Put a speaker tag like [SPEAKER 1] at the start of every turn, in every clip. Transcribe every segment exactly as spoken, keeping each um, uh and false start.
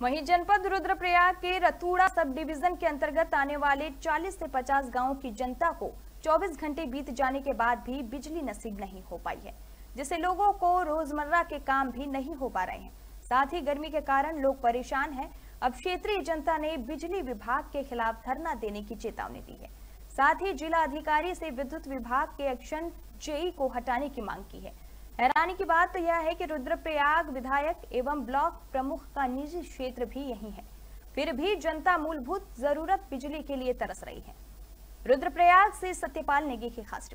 [SPEAKER 1] वहीं जनपद रुद्रप्रयाग के रतूड़ा सब डिवीजन के अंतर्गत आने वाले चालीस से पचास गांवों की जनता को चौबीस घंटे बीत जाने के बाद भी बिजली नसीब नहीं हो पाई है, जिससे लोगों को रोजमर्रा के काम भी नहीं हो पा रहे हैं। साथ ही गर्मी के कारण लोग परेशान हैं। अब क्षेत्रीय जनता ने बिजली विभाग के खिलाफ धरना देने की चेतावनी दी है। साथ ही जिला अधिकारी से विद्युत विभाग के एक्शन जेई को हटाने की मांग की है। हैरानी की बात तो यह है कि रुद्रप्रयाग विधायक एवं ब्लॉक प्रमुख का निजी क्षेत्र भी यही है, फिर भी जनता मूलभूत जरूरत बिजली के लिए तरस रही है। रुद्रप्रयाग से सत्यपाल नेगी की खास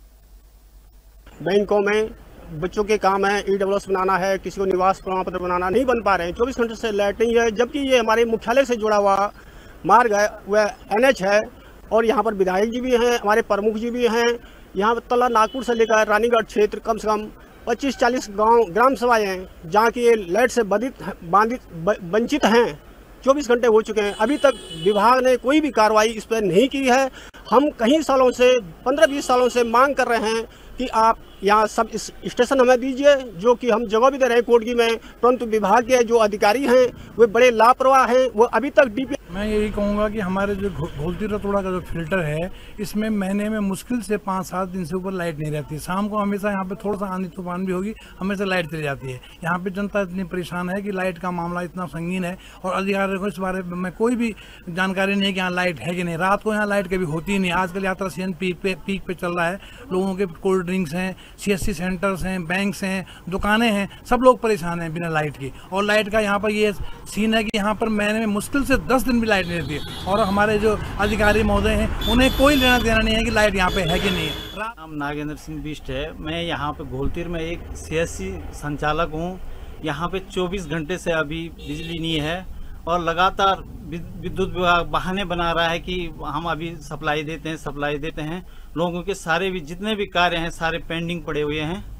[SPEAKER 1] रिपोर्ट।
[SPEAKER 2] बैंकों में बच्चों के काम है, ई डब्ल्यू एस बनाना है, किसी को निवास प्रमाण पत्र बनाना नहीं बन पा रहे हैं। चौबीस घंटे से लाइट नहीं है, जबकि ये हमारे मुख्यालय से जुड़ा हुआ मार्ग है, वह एन एच है और यहाँ पर विधायक जी भी हैं, हमारे प्रमुख जी भी हैं। यहाँ पर तला नागपुर से लेकर रानीगढ़ क्षेत्र कम से कम पच्चीस चालीस गांव ग्राम सभाएं हैं जहाँ की ये लाइट से बाधित बाधित वंचित हैं। चौबीस घंटे हो चुके हैं, अभी तक विभाग ने कोई भी कार्रवाई इस पर नहीं की है। हम कई सालों से पंद्रह बीस सालों से मांग कर रहे हैं कि आप यहाँ सब इस स्टेशन हमें दीजिए, जो कि हम जगह भी दे रहे हैं कोर्ट की में, परंतु विभाग के जो अधिकारी हैं वे बड़े लापरवाह हैं। वो अभी तक डीपी
[SPEAKER 3] मैं यही कहूँगा कि हमारे जो घोलती रतोड़ा का जो फिल्टर है, इसमें महीने में मुश्किल से पाँच सात दिन से ऊपर लाइट नहीं रहती। शाम को हमेशा यहाँ पे थोड़ा सा आंधी तूफान भी होगी, हमेशा लाइट चली जाती है। यहाँ पे जनता इतनी परेशान है कि लाइट का मामला इतना संगीन है और अधिकारियों को इस बारे में कोई भी जानकारी नहीं है कि यहाँ लाइट है कि नहीं। रात को यहाँ लाइट कभी होती ही नहीं। आजकल यात्रा सीजन पीक पे पीक पे चल रहा है। लोगों के कोल्ड ड्रिंक्स हैं, सी एस सी सेंटर्स हैं, बैंक्स हैं, दुकानें हैं, सब लोग परेशान हैं बिना लाइट की। और लाइट का यहाँ पर ये सीन है कि यहाँ पर महीने में मुश्किल से दस दिन भी लाइट नहीं रहती है और हमारे जो अधिकारी महोदय हैं उन्हें कोई लेना देना नहीं है कि लाइट यहाँ पे है कि नहीं है।
[SPEAKER 4] नाम नागेंद्र सिंह बिष्ट है। मैं यहाँ पे घोलतीर में एक सी एस सी संचालक हूँ। यहाँ पे चौबीस घंटे से अभी बिजली नहीं है और लगातार विद्युत विभाग बहाने बना रहा है कि हम अभी सप्लाई देते हैं सप्लाई देते हैं। लोगों के सारे भी जितने भी कार्य हैं सारे पेंडिंग पड़े हुए हैं।